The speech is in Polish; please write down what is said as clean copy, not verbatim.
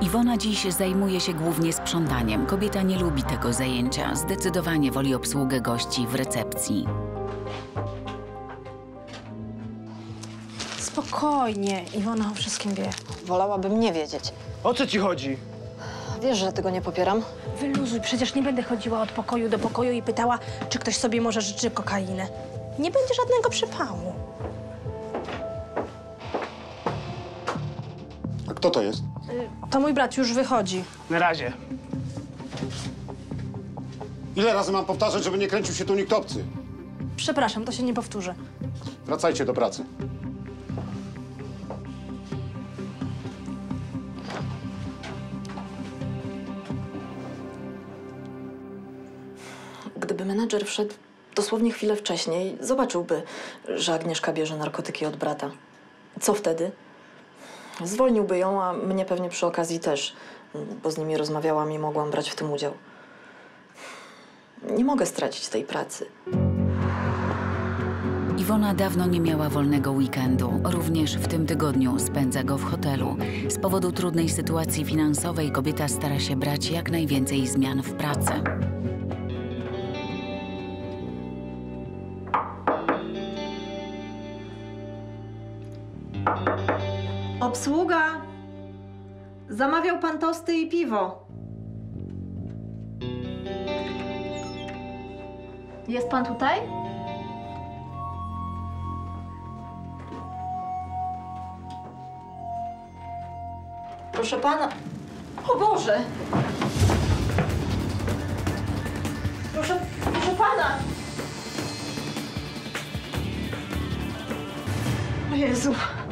Iwona dziś zajmuje się głównie sprzątaniem. Kobieta nie lubi tego zajęcia. Zdecydowanie woli obsługę gości w recepcji. Spokojnie, Iwona o wszystkim wie. Wolałabym nie wiedzieć. O co ci chodzi? Wiesz, że tego nie popieram? Wyluzuj, przecież nie będę chodziła od pokoju do pokoju i pytała, czy ktoś sobie może życzy kokainę. Nie będzie żadnego przypału. A kto to jest? To mój brat już wychodzi. Na razie. Ile razy mam powtarzać, żeby nie kręcił się tu nikt obcy? Przepraszam, to się nie powtórzy. Wracajcie do pracy. Gdyby menadżer wszedł dosłownie chwilę wcześniej, zobaczyłby, że Agnieszka bierze narkotyki od brata. Co wtedy? Zwolniłby ją, a mnie pewnie przy okazji też, bo z nimi rozmawiałam i mogłam brać w tym udział. Nie mogę stracić tej pracy. Iwona dawno nie miała wolnego weekendu. Również w tym tygodniu spędza go w hotelu. Z powodu trudnej sytuacji finansowej kobieta stara się brać jak najwięcej zmian w pracy. Obsługa! Zamawiał pan tosty i piwo. Jest pan tutaj? Proszę pana... O Boże! Proszę pana! O Jezu!